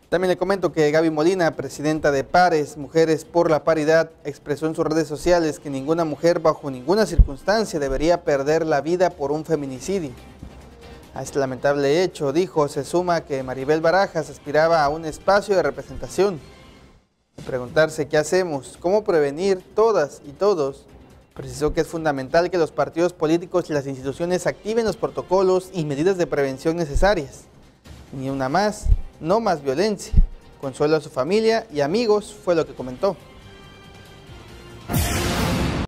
También le comento que Gaby Molina, presidenta de Pares, Mujeres por la Paridad, expresó en sus redes sociales que ninguna mujer bajo ninguna circunstancia debería perder la vida por un feminicidio. A este lamentable hecho, dijo, se suma que Maribel Barajas aspiraba a un espacio de representación. Al preguntarse qué hacemos, cómo prevenir todas y todos, precisó que es fundamental que los partidos políticos y las instituciones activen los protocolos y medidas de prevención necesarias. Ni una más, no más violencia. Consuelo a su familia y amigos, fue lo que comentó.